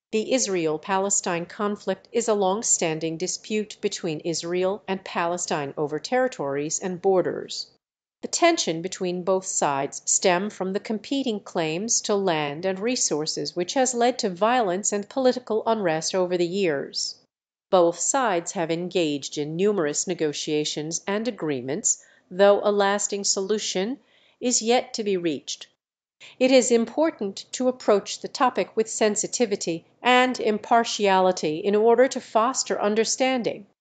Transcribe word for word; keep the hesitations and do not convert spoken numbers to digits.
The Israel-Palestine conflict is a long-standing dispute between Israel and Palestine over territories and borders. The tension between both sides stem from the competing claims to land and resources which has led to violence and political unrest over the years. Both sides have engaged in numerous negotiations and agreements, though a lasting solution is yet to be reached. It is important to approach the topic with sensitivity and impartiality in order to foster understanding.